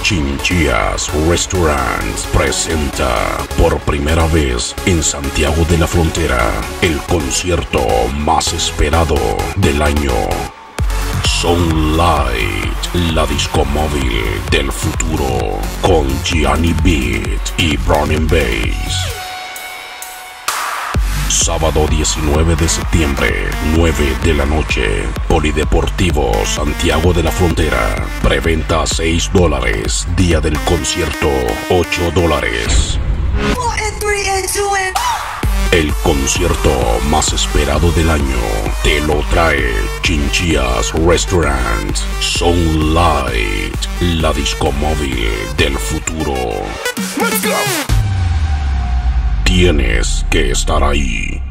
Chinchillas Restaurant presenta por primera vez en Santiago de la Frontera el concierto más esperado del año. Sunlight, la disco móvil del futuro, con Gianni Beat y Brown & Bass. Sábado 19 de septiembre, 9 de la noche, Polideportivo Santiago de la Frontera. Preventa $6, día del concierto $8. El concierto más esperado del año te lo trae Chinchillas Restaurant. Sunlight, la disco móvil del futuro. Let's go. Tienes que estar ahí.